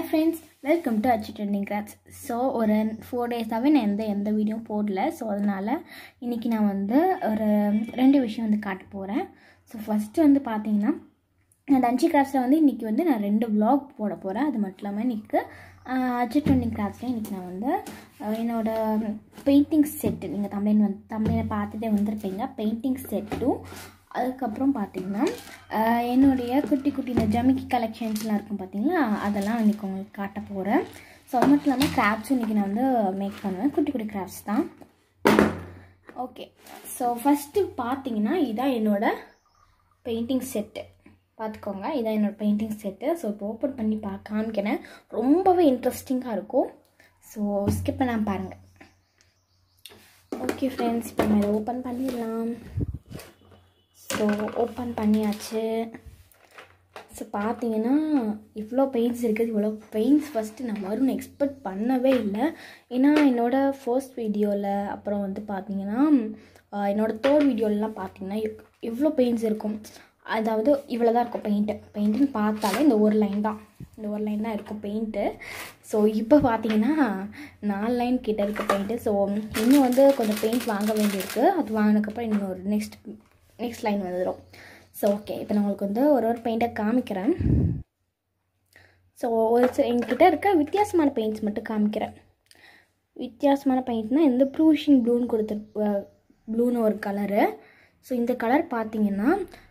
friends, welcome to Achi Trending Crafts. So ஒரு 4 days-ஆவே நான் எந்த வீடியோ போடல. ஸோ அதனால் இன்றைக்கி நான் வந்து ஒரு 2 விஷயம் வந்து காட்ட போகிறேன். ஸோ ஃபஸ்ட்டு வந்து பார்த்தீங்கன்னா நான் அச்சி கிராஃப்ட்ஸில் வந்து இன்றைக்கி வந்து நான் 2 vlog போட போகிறேன். அது மட்டும் இல்லாமல் இன்றைக்கி அச்சி ட்ரெண்டிங் கிராஃப்ட்ஸில் இன்றைக்கி நான் வந்து என்னோடய பெயிண்டிங் செட்டு, நீங்கள் தமிழை பார்த்துட்டே வந்திருப்பீங்க, பெயிண்டிங் செட்டும் அதுக்கப்புறம் பார்த்திங்கன்னா என்னுடைய குட்டி இந்த ஜமிக்கி கலெக்ஷன்ஸ்லாம் இருக்கும் பார்த்திங்களா, அதெல்லாம் இன்றைக்கி உங்களுக்கு காட்ட போகிறேன். ஸோ அது மட்டும் இல்லாமல் கிராஃப்ட்ஸும் இன்றைக்கி நான் வந்து மேக் பண்ணுவேன், குட்டி கிராஃப்ட்ஸ் தான். ஓகே, ஸோ ஃபஸ்ட்டு பார்த்திங்கன்னா இதான் என்னோடய பெயிண்டிங் செட்டு, பார்த்துக்கோங்க. இதான் என்னோடய பெயிண்டிங் செட்டு. ஸோ இப்போ ஓப்பன் பண்ணி காமிக்கிறேன், ரொம்பவே இன்ட்ரெஸ்டிங்காக இருக்கும். ஸோ ஸ்கிப் பண்ணாமல் பாருங்கள். ஓகே ஃப்ரெண்ட்ஸ், இப்போ நம்ம இதை ஓப்பன் பண்ணிடலாம். ஸோ ஓப்பன் பண்ணியாச்சு. ஸோ பார்த்தீங்கன்னா இவ்வளோ பெயிண்ட்ஸ் இருக்குது. இவ்வளோ பெயிண்ட்ஸ் ஃபஸ்ட்டு நான் வரும்னு எக்ஸ்பெக்ட் பண்ணவே இல்லை. ஏன்னா என்னோடய ஃபர்ஸ்ட் வீடியோவில், அப்புறம் வந்து பார்த்தீங்கன்னா என்னோடய தேர்ட் வீடியோலலாம் பார்த்தீங்கன்னா எவ்வளோ பெயிண்ட்ஸ் இருக்கும். அதாவது இவ்வளோ தான் இருக்கும் பெயிண்ட்டுன்னு பார்த்தாலே இந்த ஒரு லைன் தான் இருக்கும் பெயிண்ட்டு. ஸோ இப்போ பார்த்தீங்கன்னா 4 லைன் கிட்ட இருக்க பெயிண்ட்டு. ஸோ இன்னும் வந்து கொஞ்சம் பெயிண்ட் வாங்க வேண்டியிருக்கு. அது வாங்கினதுக்கப்புறம் இன்னும் ஒரு நெக்ஸ்ட் லைன் வந்துடும். ஸோ ஓகே, இப்போ நான் உங்களுக்கு வந்து ஒரு பெயிண்ட்டை காமிக்கிறேன். ஸோ என்கிட்ட இருக்க வித்தியாசமான பெயிண்ட்ஸ் மட்டும் காமிக்கிறேன். வித்தியாசமான பெயிண்ட்னால் இந்த ப்ரூஷிங் ப்ளூன்னு ஒரு கலரு. ஸோ இந்த கலர் பார்த்தீங்கன்னா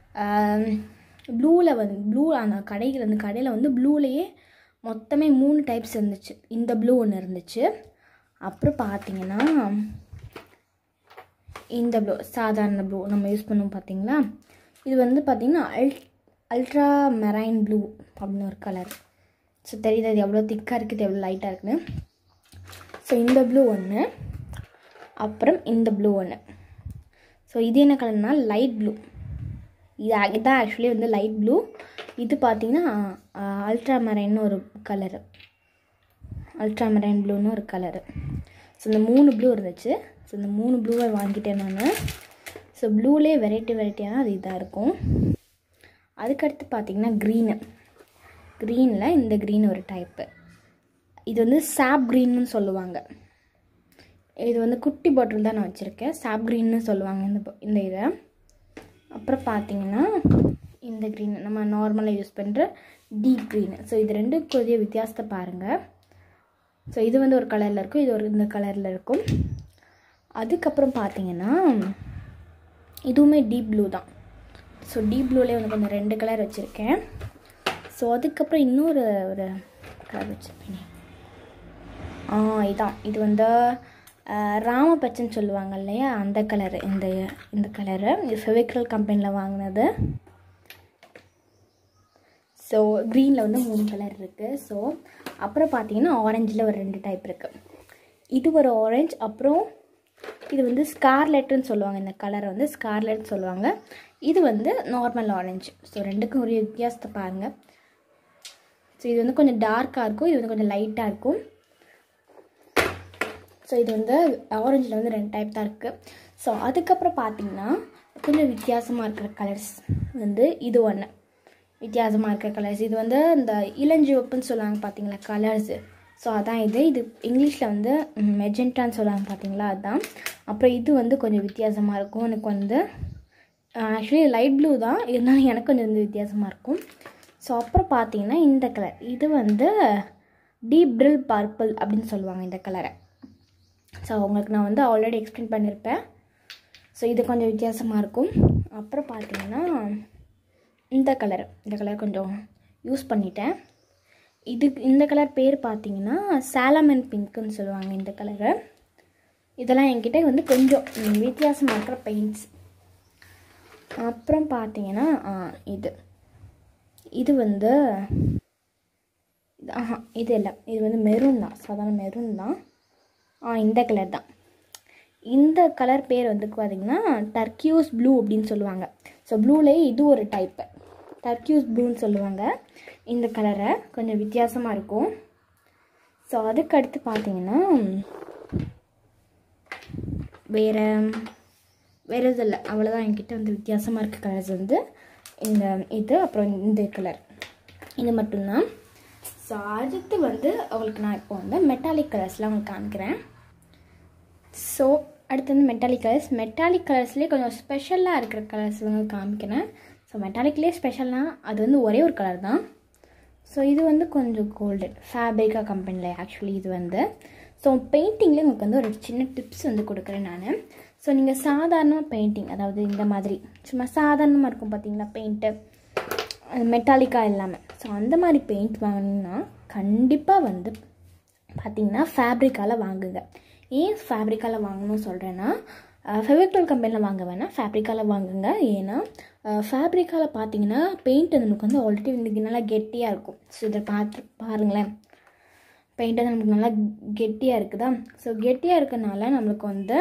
ப்ளூ அந்த கடையில் வந்து ப்ளூலேயே மொத்தமே 3 டைப்ஸ் இருந்துச்சு. இந்த ப்ளூ ஒன்று இருந்துச்சு. அப்புறம் பார்த்தீங்கன்னா இந்த ப்ளூ, சாதாரண ப்ளூ நம்ம யூஸ் பண்ணுவோம் பார்த்தீங்களா, இது வந்து பார்த்திங்கன்னா அல்ட்ரா மெரைன் ப்ளூ அப்படின்னு ஒரு கலர். ஸோ தெரியுது அது எவ்வளோ திக்காக இருக்குது, எவ்வளோ லைட்டாக இருக்குன்னு. ஸோ இந்த ப்ளூ ஒன்று, அப்புறம் இந்த ப்ளூ ஒன்று. ஸோ இது என்ன கலர்னால் லைட் ப்ளூ. இதான் ஆக்சுவலி வந்து லைட் ப்ளூ. இது பார்த்திங்கன்னா அல்ட்ரா மெரைன்னு ஒரு கலரு, அல்ட்ரா மெரைன் ப்ளூன்னு ஒரு கலரு. ஸோ இந்த 3 ப்ளூ இருந்துச்சு. ஸோ இந்த 3 ப்ளூவை வாங்கிட்டேன் நான். ஸோ ப்ளூலே வெரைட்டியான அது இதாக இருக்கும். அதுக்கடுத்து பார்த்திங்கன்னா க்ரீனில் இந்த க்ரீன் ஒரு டைப்பு. இது வந்து சாப் க்ரீன்னு சொல்லுவாங்க. இது வந்து குட்டி பாட்டில் தான் நான் வச்சுருக்கேன், சாப் க்ரீன்னு சொல்லுவாங்க இந்த இதை. அப்புறம் பார்த்திங்கன்னா இந்த க்ரீன் நம்ம நார்மலாக யூஸ் பண்ணுற டீப் க்ரீனு. ஸோ இது 2 கொஞ்சம் வித்தியாசத்தை பாருங்கள். ஸோ இது வந்து ஒரு கலரில் இருக்கும், இது இந்த கலரில் இருக்கும். அதுக்கப்புறம் பார்த்தீங்கன்னா இதுவுமே டீப் ப்ளூ தான். ஸோ டீப் ப்ளூலேயே வந்து கொஞ்சம் 2 கலர் வச்சுருக்கேன். ஸோ அதுக்கப்புறம் இன்னொரு கலர் வச்சுருக்கேன். இது வந்து ராமபச்சன்னு சொல்லுவாங்க இல்லையா, அந்த கலரு. இந்த கலரு இது ஃபெவிக்ரல் கம்பெனியில் வாங்கினது. ஸோ க்ரீனில் வந்து 3 கலர் இருக்குது. ஸோ அப்புறம் பார்த்தீங்கன்னா ஆரஞ்சில் ஒரு 2 டைப் இருக்குது. இது ஒரு ஆரஞ்ச், அப்புறம் இது வந்து ஸ்கார்லெட்டுன்னு சொல்லுவாங்க. இந்த கலரை வந்து ஸ்கார்லெட் சொல்லுவாங்க. இது வந்து நார்மல் ஆரஞ்சு. ஸோ 2க்கும் ஒரு வித்தியாசத்தை பாருங்கள். ஸோ இது வந்து கொஞ்சம் டார்க்காக இருக்கும், இது வந்து கொஞ்சம் லைட்டாக இருக்கும். ஸோ இது வந்து ஆரஞ்சில் வந்து 2 டைப் தான் இருக்குது. ஸோ அதுக்கப்புறம் பார்த்திங்கன்னா கொஞ்சம் வித்தியாசமாக இருக்கிற கலர்ஸ் வந்து இது ஒன்று வித்தியாசமாக இருக்கிற கலர்ஸ். இது வந்து இந்த இளஞ்சிவப்புன்னு சொல்லுவாங்க பார்த்தீங்களா கலர்ஸு. ஸோ அதான் இது இங்கிலீஷில் வந்து மெஜெண்டான்னு சொல்லுவாங்க பார்த்தீங்களா, அதுதான். அப்புறம் இது வந்து கொஞ்சம் வித்தியாசமாக இருக்கும். எனக்கு வந்து ஆக்சுவலி லைட் ப்ளூ தான், இருந்தாலும் எனக்கு கொஞ்சம் வந்து வித்தியாசமாக இருக்கும். ஸோ அப்புறம் பார்த்தீங்கன்னா இந்த கலர், இது வந்து டீப் ப்ரில் பர்பிள் அப்படின்னு சொல்லுவாங்க இந்த கலரை. ஸோ உங்களுக்கு நான் வந்து ஆல்ரெடி எக்ஸ்பிளைன் பண்ணியிருப்பேன். ஸோ இது கொஞ்சம் வித்தியாசமாக இருக்கும். அப்புறம் பார்த்தீங்கன்னா இந்த கலர் கொஞ்சம் யூஸ் பண்ணிட்டேன். இந்த கலர் பேர் பார்த்தீங்கன்னா சாலமன் பிங்க்குன்னு சொல்லுவாங்க இந்த கலரை. இதெல்லாம் என்கிட்ட வந்து கொஞ்சம் வித்தியாசமாக இருக்கிற பெயிண்ட்ஸ். அப்புறம் பார்த்தீங்கன்னா இது வந்து இது இல்லை, இது வந்து மெரூன் தான், சாதாரண மெரூன் தான். இந்த கலர் தான். இந்த கலர் பேர் வந்து பார்த்திங்கன்னா டர்க்கியூஸ் ப்ளூ அப்படின்னு சொல்லுவாங்க. ஸோ ப்ளூலேயே இது ஒரு டைப்பு, டர்க்கியூஸ் ப்ளூன்னு சொல்லுவாங்க. இந்த கலரை கொஞ்சம் வித்தியாசமாக இருக்கும். ஸோ அதுக்கடுத்து பார்த்திங்கன்னா வேறு எதுவும் இல்லை, அவ்வளோதான். என்கிட்ட வந்து வித்தியாசமாக இருக்க கலர்ஸ் வந்து இது அப்புறம் இந்த கலர், இது மட்டும்தான். ஸோ அடுத்து வந்து உங்களுக்கு நான் இப்போ வந்து மெட்டாலிக் கலர்ஸ்லாம் உங்களுக்கு காமிக்கிறேன். ஸோ அடுத்து வந்து மெட்டாலிக் கலர்ஸ்லேயே கொஞ்சம் ஸ்பெஷலாக இருக்கிற கலர்ஸ் வந்து காமிக்கிறேன். ஸோ மெட்டாலிக்லேயே ஸ்பெஷல்னால் அது வந்து ஒரே ஒரு கலர் தான். ஸோ இது வந்து கொஞ்சம் கோல்டன் ஃபேப்ரிக்கா கம்பெனியில் ஆக்சுவலி இது வந்து. ஸோ பெயிண்டிங்கில் உங்களுக்கு வந்து ஒரு சின்ன டிப்ஸ் வந்து கொடுக்குறேன் நான். ஸோ நீங்கள் சாதாரணமாக பெயிண்டிங், அதாவது இந்த மாதிரி சும்மா சாதாரணமாக இருக்கும் பார்த்தீங்களா பெயிண்ட்டு, மெட்டாலிக்காக இல்லாமல். ஸோ அந்த மாதிரி பெயிண்ட் வாங்கினீங்கன்னா கண்டிப்பாக வந்து பார்த்திங்கன்னா ஃபேப்ரிக்காவில் வாங்குங்க. ஏன் ஃபேப்ரிக்காவில் வாங்கணும்னு சொல்கிறேன்னா, ஃபெவிக்ரில் கம்பெனியில் வாங்க வேணால் ஃபேப்ரிக்காவில் வாங்குங்க. ஏன்னா ஃபேப்ரிக்காவில் பார்த்தீங்கன்னா பெயிண்ட் நமக்கு வந்து ஆல்ரெடி வந்து நல்லா கெட்டியாக இருக்கும். ஸோ இதை பாருங்களேன், பெயிண்ட் வந்து நமக்கு நல்லா கெட்டியாக இருக்குதா. ஸோ கெட்டியாக இருக்கனால நம்மளுக்கு வந்து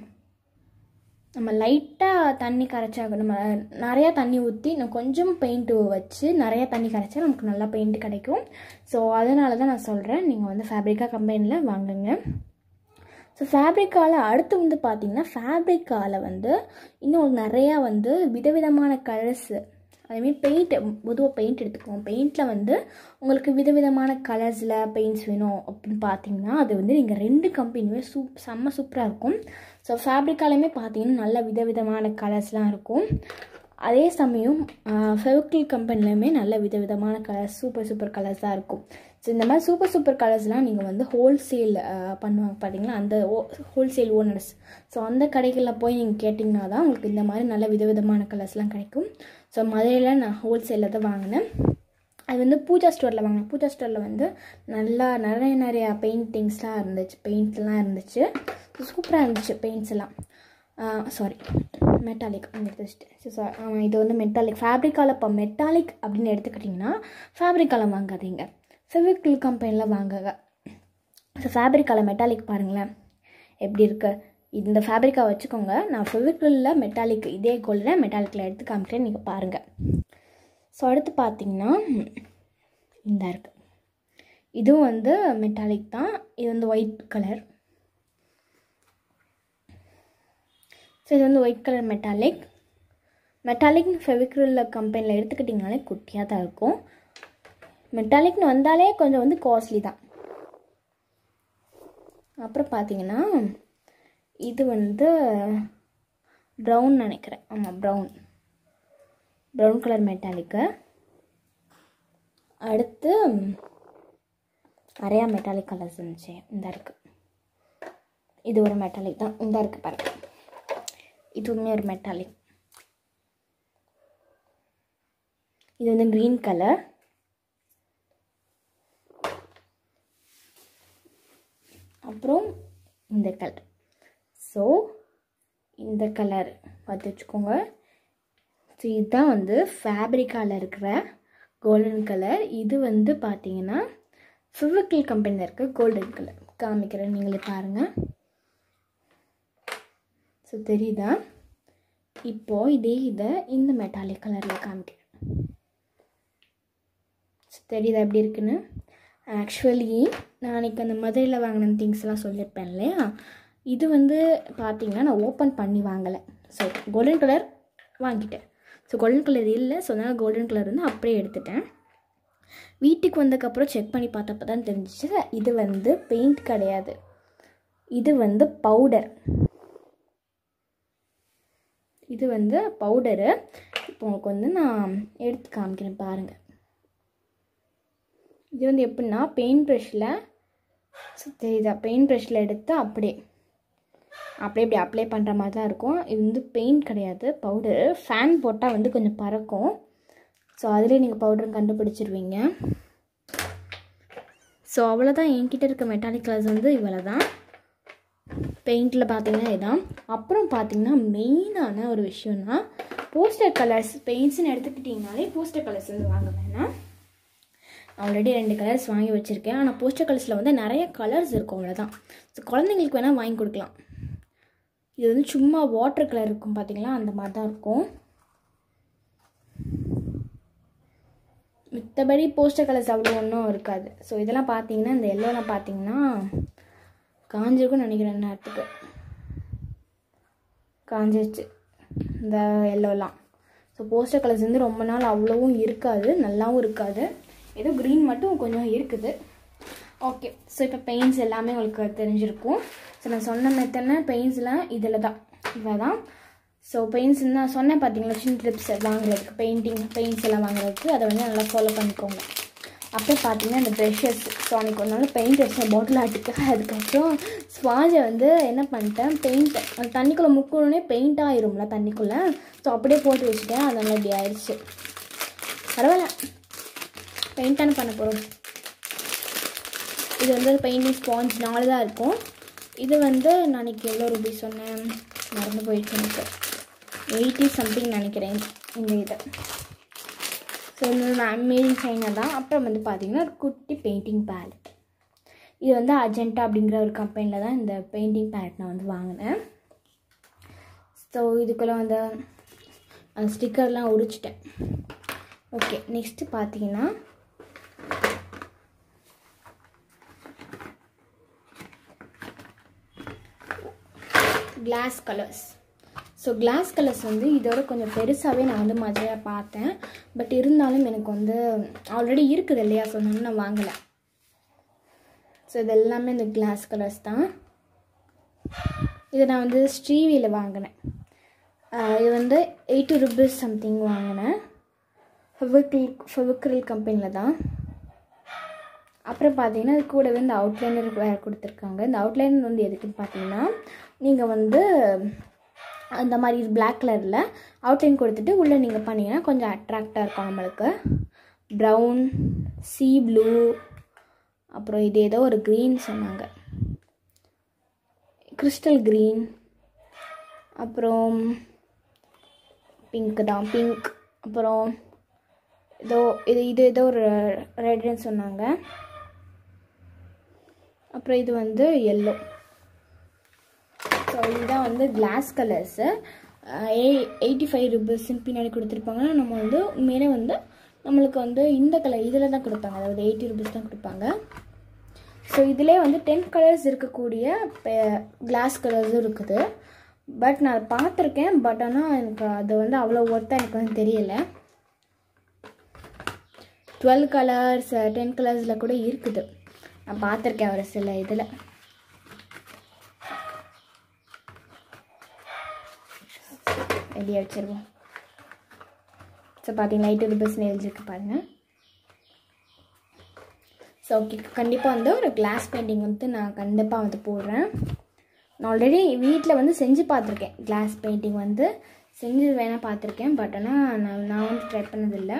நம்ம லைட்டாக தண்ணி கரைச்சா, நம்ம நிறையா தண்ணி ஊற்றி நம்ம கொஞ்சம் பெயிண்ட்டு வச்சு நிறையா தண்ணி கரைச்சா நமக்கு நல்லா பெயிண்ட் கிடைக்கும். ஸோ அதனால தான் நான் சொல்கிறேன், நீங்கள் வந்து ஃபேப்ரிக்கா கம்பெனியில் வாங்குங்க. ஸோ ஃபேப்ரிக்காவில் அடுத்து வந்து பார்த்திங்கன்னா ஃபேப்ரிக்காவில் வந்து இன்னும் நிறையா வந்து விதவிதமான கலர்ஸு, அதேமாதிரி பொதுவாக பெயிண்ட் எடுத்துக்குவோம். பெயிண்டில் வந்து உங்களுக்கு விதவிதமான கலர்ஸில் பெயிண்ட்ஸ் வேணும் அப்படின்னு பார்த்தீங்கன்னா அது வந்து நீங்கள் 2 கம்பெனியுமே செம்ம சூப்பராக இருக்கும். ஸோ ஃபேப்ரிக்காலையுமே பார்த்தீங்கன்னா நல்ல விதவிதமான கலர்ஸ்லாம் இருக்கும். அதே சமயம் ஃபெவிக்ரில் கம்பெனிலையுமே நல்ல விதவிதமான கலர்ஸ், சூப்பர் கலர்ஸாக இருக்கும். ஸோ இந்த மாதிரி சூப்பர் கலர்ஸ்லாம் நீங்கள் வந்து ஹோல்சேல் பண்ணுவாங்க பார்த்தீங்களா, அந்த ஹோல்சேல் ஓனர்ஸ். ஸோ அந்த கடைகளில் போய் நீங்கள் கேட்டிங்கன்னா தான் உங்களுக்கு இந்த மாதிரி நல்ல விதவிதமான கலர்ஸ்லாம் கிடைக்கும். ஸோ மதுரையில் நான் ஹோல்சேலில் தான் வாங்கினேன். அது வந்து பூஜா ஸ்டோரில் வாங்கினேன். பூஜா ஸ்டோரில் வந்து நிறையா பெயிண்டிங்ஸ்லாம் இருந்துச்சு, பெயிண்ட்லாம் இருந்துச்சு. சூப்பராக இருந்துச்சு பெயிண்ட்ஸ் எல்லாம். சாரி மெட்டாலிக் இது வந்து மெட்டாலிக் ஃபேப்ரிக்காவில். இப்போ மெட்டாலிக் அப்படின்னு எடுத்துக்கிட்டிங்கன்னா ஃபேப்ரிக்காவில் வாங்காதீங்க, ஃபெவிக்ரில் கம்பெனியில் வாங்குங்க. ஸோ ஃபேப்ரிக்காவில் மெட்டாலிக் பாருங்களேன் எப்படி இருக்கு. இந்த ஃபேப்ரிக்கா வச்சுக்கோங்க. நான் ஃபெவிக்ரிலில் மெட்டாலிக் இதே கோல்டில் மெட்டாலிக்கில் எடுத்து காமிக்கிறேன், நீங்கள் பாருங்கள். ஸோ அடுத்து பார்த்தீங்கன்னா இந்த இருக்குது, இதுவும் வந்து மெட்டாலிக் தான். இது வந்து ஒயிட் கலர். ஸோ இது வந்து ஒயிட் கலர் மெட்டாலிக்னு ஃபெவிக்ரில் கம்பெனியில் எடுத்துக்கிட்டிங்கனாலே குட்டியாக தான் இருக்கும். மெட்டாலிக்னு வந்தாலே கொஞ்சம் வந்து காஸ்ட்லி தான். அப்புறம் பார்த்தீங்கன்னா இது வந்து ப்ரௌன் நினைக்கிறேன், ஆமாம் ப்ரௌன் கலர் மெட்டாலிக்கு. அடுத்து நிறையா மெட்டாலிக் கலர்ஸ் இருந்துச்சு. இந்த இருக்குது, இது ஒரு மெட்டாலிக் தான். இந்த இருக்குது பாருங்க, இதுவுமே ஒரு மெட்டாலிக். இது வந்து க்ரீன் கலர். அப்புறம் இந்த கலர். ஸோ இந்த கலர் பார்த்து வச்சுக்கோங்க. ஸோ இதுதான் வந்து ஃபேப்ரிக்காவில் இருக்கிற கோல்டன் கலர். இது வந்து பார்த்தீங்கன்னா ஃபெவிக்ரில் கம்பெனியில் இருக்க கோல்டன் கலர். காமிக்கிறேன், நீங்களே பாருங்கள். ஸோ தெரியுதா? இப்போது இதை இந்த மெட்டாலிக் கலரில் காமிக்கிறேன். ஸோ தெரியுதா எப்படி இருக்குன்னு? ஆக்சுவலி நான் அன்றைக்கி அந்த மதுரையில் வாங்கின திங்ஸ்லாம் சொல்லியிருப்பேன் இல்லையா, இது வந்து பார்த்திங்கன்னா நான் ஓப்பன் பண்ணி வாங்கலை. ஸோ கோல்டன் கலர் வாங்கிட்டேன். ஸோ கோல்டன் கலர் இல்லை, ஸோ அதனால் கோல்டன் கலர் வந்து அப்படியே எடுத்துட்டேன். வீட்டுக்கு வந்ததுக்கப்புறம் செக் பண்ணி பார்த்தப்ப தான் தெரிஞ்சிச்சு இது வந்து பெயிண்ட் கிடையாது, இது வந்து பவுடர். இது வந்து பவுடரு. இப்போ உங்களுக்கு வந்து நான் எடுத்து காமிக்கிறேன் பாருங்கள். இது வந்து எப்படின்னா பெயிண்ட் ப்ரஷில், தெரியுதா, பெயிண்ட் ப்ரஷில் எடுத்து அப்படியே இப்படி அப்ளை பண்ணுற மாதிரி தான் இருக்கும். இது வந்து பெயிண்ட் கிடையாது, பவுடரு. ஃபேன் போட்டால் வந்து கொஞ்சம் பறக்கும். ஸோ அதிலே நீங்கள் பவுடரும் கண்டுபிடிச்சிருவீங்க. ஸோ அவ்வளோதான். என்கிட்ட இருக்க மெட்டாலிக் கலர்ஸ் வந்து இவ்வளோ தான். பெயிண்டில் பார்த்தீங்கன்னா இதுதான். அப்புறம் பார்த்தீங்கன்னா மெயினான ஒரு விஷயம்னா போஸ்டர் கலர்ஸ். பெயிண்ட்ஸ்ன்னு எடுத்துக்கிட்டிங்கனாலே போஸ்டர் கலர்ஸ் வந்து வாங்க வேணாம். ஆல்ரெடி 2 கலர்ஸ் வாங்கி வச்சுருக்கேன். ஆனால் போஸ்டர் கலர்ஸில் வந்து நிறைய கலர்ஸ் இருக்கும், அவ்வளோதான். ஸோ குழந்தைங்களுக்கு வேணால் வாங்கி கொடுக்கலாம். இது வந்து சும்மா வாட்டர் கலர் இருக்கும் பார்த்தீங்களா, அந்த மாதிரி தான் இருக்கும். மித்தபடி போஸ்டர் கலர்ஸ் அவ்வளோ ஒன்றும் இருக்காது. ஸோ இதெல்லாம் பார்த்தீங்கன்னா இந்த எல்லோலாம் பார்த்தீங்கன்னா காஞ்சிருக்குன்னு நினைக்கிறேன், நேரத்துக்கு காஞ்சிருச்சு இந்த எல்லோலாம். ஸோ போஸ்டர் கலர்ஸ் வந்து ரொம்ப நாள் அவ்வளோவும் இருக்காது, நல்லாவும் இருக்காது. ஏதோ க்ரீன் மட்டும் கொஞ்சம் இருக்குது. ஓகே, ஸோ இப்போ பெயிண்ட்ஸ் எல்லாமே உங்களுக்கு தெரிஞ்சிருக்கும். ஸோ நான் சொன்ன மெத்தட்னா பெயிண்ட்ஸ்லாம் இதில் தான், இவ்வளோ தான். ஸோ பெயிண்ட்ஸ் நான் சொன்னேன் பார்த்தீங்களா, சின்ன டிப்ஸ் வாங்குறதுக்கு, பெயிண்ட்ஸ் எல்லாம் வாங்குறதுக்கு, அதை வந்து நல்லா ஃபாலோ பண்ணிக்கோங்க. அப்புறம் பார்த்தீங்கன்னா இந்த ப்ரெஷஸ், ஸோ அன்றைக்கி ஒரு நாள் பெயிண்ட் வச்சேன் பாட்டில் ஆட்டுக்கு. அதுக்கப்புறம் ஸ்பாஞ்சை வந்து என்ன பண்ணிட்டேன், பெயிண்ட் அந்த தண்ணிக்குள்ளே முக்கணுன்னே பெயிண்ட் ஆயிரும்ல தண்ணிக்குள்ளே, ஸோ அப்படியே போட்டு வச்சுட்டேன். அதனால இப்படி ஆயிடுச்சு. பரவாயில்ல, பெயிண்டானு பண்ண போகிறோம். இது வந்து பெயிண்டிங் ஸ்பாஞ்ச் 4 தான் இருக்கும். இது வந்து நான் அன்றைக்கி எவ்வளோ ரூபீஸ் சொன்னேன், மறந்து போயிடுச்சு எனக்கு, 80 சம்திங் நினைக்கிறேன் இந்த இது. ஸோ நான் மேட் இன் சைனா தான். அப்புறம் வந்து பார்த்திங்கன்னா ஒரு குட்டி பெயிண்டிங் பேலட். இது வந்து அஜெண்டா அப்படிங்கிற ஒரு கம்பெனியில் தான் இந்த பெயிண்டிங் பேலட் நான் வந்து வாங்கினேன். ஸோ இதுக்குள்ளே வந்து அந்த ஸ்டிக்கர்லாம் உரிச்சிட்டேன். ஓகே, நெக்ஸ்ட்டு பார்த்தீங்கன்னா glass colours. So glass colours வந்து இதோட கொஞ்சம் பெருசாகவே நான் வந்து மஜையாக பார்த்தேன். பட் இருந்தாலும் எனக்கு வந்து ஆல்ரெடி இருக்குது இல்லையா, ஸோ நான் வாங்கலை. ஸோ இது எல்லாமே இந்த கிளாஸ் கலர்ஸ் தான். இதை நான் வந்து ஸ்ரீவியில் வாங்கினேன். இது வந்து 80 ரூபீஸ் சம்திங் வாங்கினேன். ஃபெவிக்ரில் கம்பெனியில் தான். அப்புறம் பார்த்தீங்கன்னா இது கூடவே இந்த அவுட்லைனர் வேறு கொடுத்துருக்காங்க. இந்த அவுட்லைனர் வந்து எதுக்குன்னு பார்த்தீங்கன்னா, நீங்கள் வந்து அந்த மாதிரி பிளாக் கலரில் அவுட்லைன் கொடுத்துட்டு உள்ளே நீங்கள் பண்ணிங்கன்னா கொஞ்சம் அட்ராக்டாக இருக்கும் நம்மளுக்கு. ப்ரௌன், சீ ப்ளூ, அப்புறம் இது ஏதோ ஒரு க்ரீன் சொன்னாங்க, கிறிஸ்டல் க்ரீன், அப்புறம் பிங்க் தான், பிங்க், அப்புறம் இது ஏதோ ஒரு ரெட்னு சொன்னாங்க. அப்புறம் இது வந்து எல்லோ. ஸோ இதுதான் வந்து கிளாஸ் கலர்ஸு. 85 ரூபீஸ்ன்னு பின்னாடி கொடுத்துருப்பாங்க. நம்ம வந்து உண்மையிலே வந்து நம்மளுக்கு வந்து இந்த கலர் இதில் தான் கொடுப்பாங்க, அதாவது 80 ரூபீஸ் தான் கொடுப்பாங்க. ஸோ இதிலே வந்து 10 கலர்ஸ் இருக்கக்கூடிய கிளாஸ் கலர்ஸும் இருக்குது. பட் நான் பார்த்துருக்கேன், பட் ஆனால் எனக்கு அது வந்து அவ்வளோ ஒர்த்தாக எனக்கு வந்து தெரியலை. 12 கலர்ஸ் 10 கலர்ஸில் கூட இருக்குது, நான் பார்த்துருக்கேன் ஒரு சில இதில். ரெடியாக வச்சுருவோம். ஸோ பார்த்தீங்கன்னா 80 ரூபீஸ்னு எழுதிருக்கு பாருங்கள். ஸோ ஓகே, கண்டிப்பாக வந்து ஒரு கிளாஸ் பெயிண்டிங் வந்து நான் கண்டிப்பாக வந்து போடுறேன். நான் ஆல்ரெடி வீட்டில் வந்து செஞ்சு பார்த்துருக்கேன். கிளாஸ் பெயிண்டிங் வந்து செஞ்சு வேணால் பார்த்துருக்கேன். பட் ஆனால் நான் வந்து ட்ரை பண்ணதில்லை.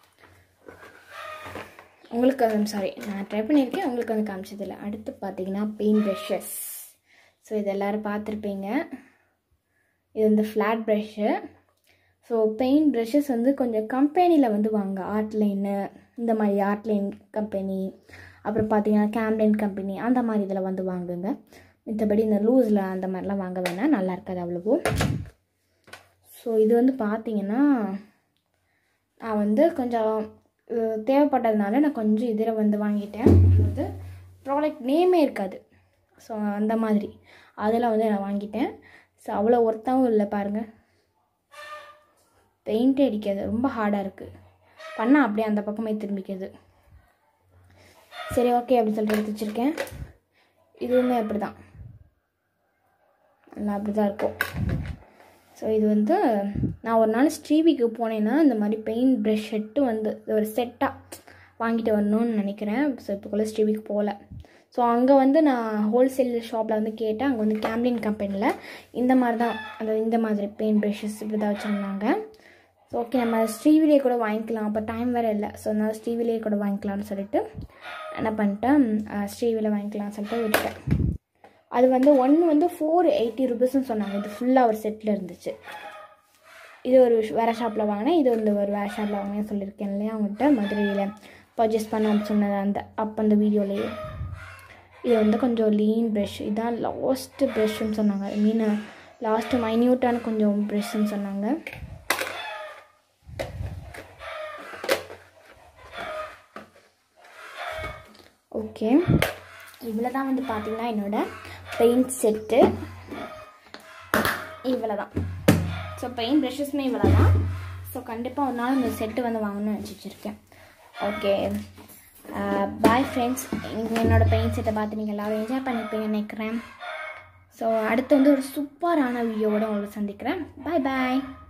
உங்களுக்கு நான் ட்ரை பண்ணியிருக்கேன், உங்களுக்கு வந்து காமிச்சதில்லை. அடுத்து பார்த்தீங்கன்னா பெயிண்ட் ப்ரஷஸ். ஸோ இது எல்லோரும் பார்த்துருப்பீங்க. இது வந்து flat brush. So paint brushes வந்து கொஞ்சம் கம்பெனியில் வந்து வாங்க, ஆர்ட்லைனு இந்த மாதிரி ஆர்ட்லைன் கம்பெனி, அப்புறம் பார்த்தீங்கன்னா கேம்லைன் கம்பெனி, அந்த மாதிரி இதில் வந்து வாங்குங்க. மற்றபடி இந்த லூஸில் அந்த மாதிரிலாம் வாங்க வேணாம், நல்லா இருக்காது அவ்வளவோ. ஸோ இது வந்து பார்த்தீங்கன்னா நான் வந்து கொஞ்சம் தேவைப்பட்டதுனால நான் கொஞ்சம் இதில் வந்து வாங்கிட்டேன். வந்து ப்ராடக்ட் நேமே இருக்காது, ஸோ அந்த மாதிரி அதெல்லாம் வந்து நான் வாங்கிட்டேன். ஸோ அவ்வளோ ஒர்த்தாகவும் இல்லை பாருங்கள், பெயிண்டே அடிக்காது, ரொம்ப ஹார்டாக இருக்குது. பண்ணால் அப்படியே அந்த பக்கமே திரும்பிக்குது. சரி ஓகே அப்படி சொல்லிட்டு எடுத்து வச்சுருக்கேன். இதுவுமே அப்படி தான், நல்லா அப்படி தான் இருக்கும். ஸோ இது வந்து நான் ஒரு நாள் ஸ்ரீவிக்கு போனேன்னா இந்த மாதிரி பெயிண்ட் ப்ரஷ் செட்டு வந்து ஒரு செட்டாக வாங்கிட்டு வரணும்னு நினைக்கிறேன். ஸோ இப்போக்குள்ளே ஸ்ரீவிக்கு போகல. ஸோ அங்கே வந்து நான் ஹோல்சேல் ஷாப்பில் வந்து கேட்டேன். அங்கே வந்து கேம்லின் கம்பெனியில் இந்த மாதிரி தான், அதாவது இந்த மாதிரி பெயிண்ட் ப்ரஷஸ் இப்படி தான் வச்சுருந்தாங்க. ஸோ ஓகே நம்ம ஸ்ரீவிலே கூட வாங்கிக்கலாம், அப்போ டைம் வேறு இல்லை. ஸோ அதனால் ஸ்ரீவிலே கூட வாங்கிக்கலாம்னு சொல்லிட்டு என்ன பண்ணிட்டேன், ஸ்ரீவியில் வாங்கிக்கலாம்னு சொல்லிட்டு விட்டுட்டேன். அது வந்து ஒன்று வந்து 480 ரூபீஸ்ன்னு சொன்னாங்க. இது ஃபுல்லாக ஒரு செட்டில் இருந்துச்சு. இது ஒரு வேறு ஷாப்பில் வாங்கினேன், இது வந்து ஒரு வேறு ஷாப்பில் வாங்கினேன் சொல்லியிருக்கேன் இல்லையா அவங்கள்ட்ட, மதுரையில் பர்ச்சேஸ் பண்ண சொன்னது அந்த வீடியோலேயே. இது வந்து கொஞ்சம் லீன் ப்ரஷ், இதுதான் லாஸ்ட்டு ப்ரஷ்ன்னு சொன்னாங்க. லாஸ்ட்டு மைன்யூட்டான கொஞ்சம் ப்ரஷ்ன்னு சொன்னாங்க. ஓகே இவ்வளோ தான் வந்து பார்த்திங்கன்னா என்னோடய பெயிண்ட் செட்டு இவ்வளோ தான். ஸோ பெயிண்ட் ப்ரஷஸுமே இவ்வளோ தான். ஸோ கண்டிப்பாக ஒரு நாள் இந்த செட்டு வந்து வாங்கணும்னு நினச்சி வச்சுருக்கேன். Okay bye friends. என்னோடய பெயிண்ட் செட்டை பார்த்து நீங்கள் எல்லோரும் என்ஜாய் பண்ணிப்பீங்கன்னு நினைக்கிறேன். ஸோ அடுத்து வந்து ஒரு சூப்பரான வீடியோவோட உங்களை சந்திக்கிறேன். பாய் பாய்.